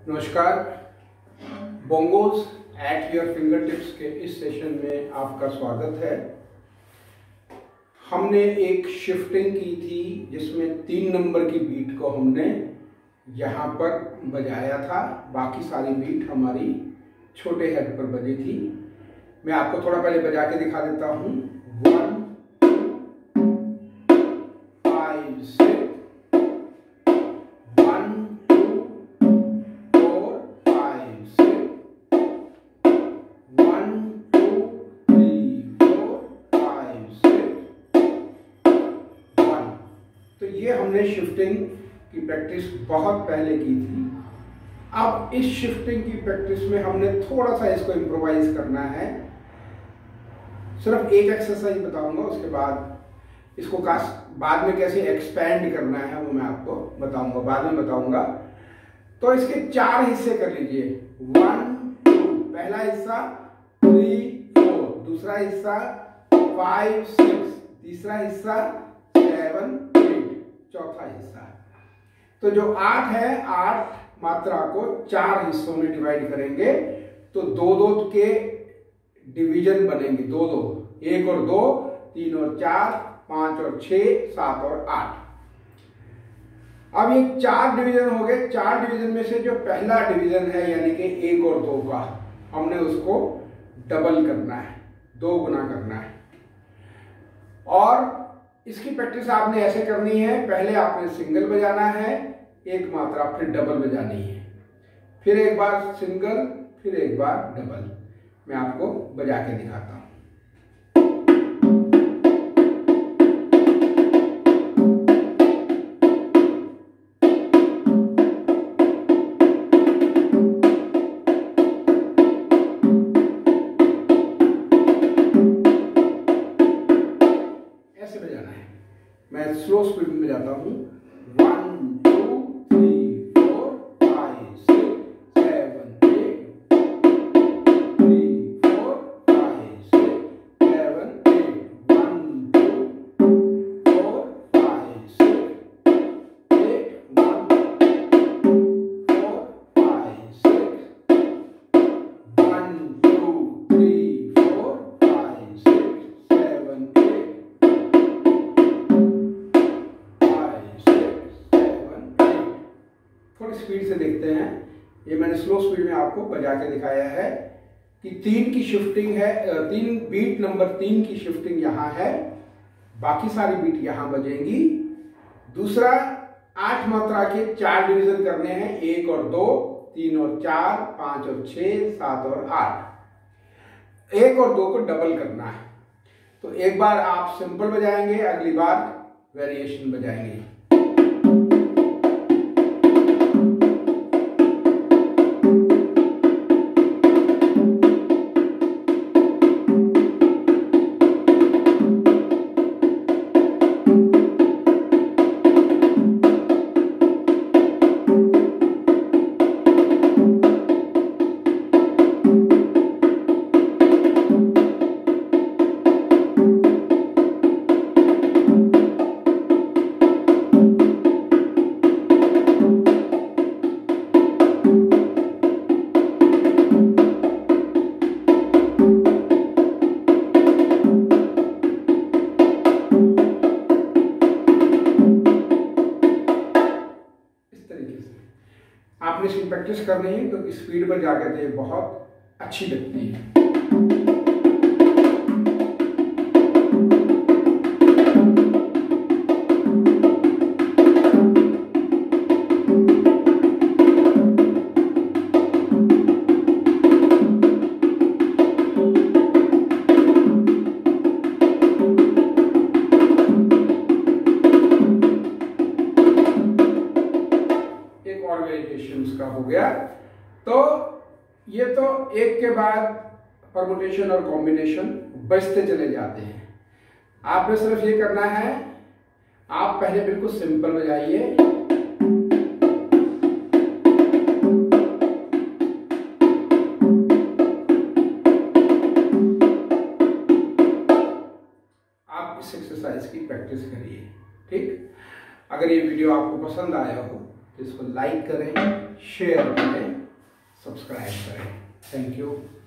नमस्कार। Bongos at your finger tips के इस सेशन में आपका स्वागत है। हमने एक शिफ्टिंग की थी जिसमें 3 नंबर की बीट को हमने यहाँ पर बजाया था, बाकी सारी बीट हमारी छोटे हेड पर बजी थी। मैं आपको थोड़ा पहले बजा के दिखा देता हूँ। 1 5 6 1 2 4 5 6 1 2 3 4 5 6 1। तो ये हमने शिफ्टिंग की प्रैक्टिस बहुत पहले की थी। अब इस शिफ्टिंग की प्रैक्टिस में हमने थोड़ा सा इसको इम्प्रोवाइज करना है। सिर्फ एक एक्सरसाइज बताऊंगा, उसके बाद इसको बाद में कैसे एक्सपैंड करना है वो मैं आपको बताऊंगा, बाद में बताऊंगा। तो इसके 4 हिस्से कर लीजिए। 1 2 पहला हिस्सा, 3 4 दूसरा हिस्सा, 5 6 तीसरा हिस्सा, 7 8 चौथा हिस्सा। तो जो 8 है, 8 मात्रा को 4 हिस्सों में डिवाइड करेंगे तो 2-2 के डिवीजन बनेंगे। 2-2, 1 और 2, 3 और 4, 5 और 6, 7 और 8। अब ये 4 डिवीजन हो गए। 4 डिवीजन में से जो पहला डिवीजन है यानी कि 1 और 2 का, हमने उसको डबल करना है, 2 गुना करना है। और इसकी प्रैक्टिस आपने ऐसे करनी है। पहले आपने सिंगल बजाना है, एक मात्रा, फिर डबल बजानी है, फिर एक बार सिंगल, फिर एक बार डबल। मैं आपको बजा के दिखाता हूं। ऐसे बजाना है। मैं स्लो स्पीड में बजाता हूं। 1 2 3 4 5 6 7 8 3 4 5 6 7 8 1 2 4 5 6 8 1 4 5 6 1 2 3 4 5 6 7 8 थोड़ी स्पीड से देखते हैं। ये मैंने स्लो स्पीड में आपको बजा के दिखाया है कि 3 की शिफ्टिंग है, 3 बीट नंबर 3 की शिफ्टिंग यहाँ है, बाकी सारी बीट यहाँ बजेंगी। दूसरा, 8 मात्रा के 4 डिवीजन करने हैं, 1 और 2, 3 और 4, 5 और 6, 7 और 8। 1 और 2 को डबल करना है। तो एक बार आप सिंपल बजाएंगे, अगली बार वेरिएशन बजाएंगे। आपने इसकी प्रैक्टिस करनी है क्योंकि स्पीड पर जाकर तो ये बहुत अच्छी लगती है। का हो गया। तो ये तो एक के बाद परमुटेशन और कॉम्बिनेशन बजते चले जाते हैं। आपने सिर्फ ये करना है, आप पहले बिल्कुल सिंपल बजाइए, आप इस एक्सरसाइज की प्रैक्टिस करिए। ठीक, अगर ये वीडियो आपको पसंद आया हो इसको लाइक करें, शेयर करें, सब्सक्राइब करें। Thank you.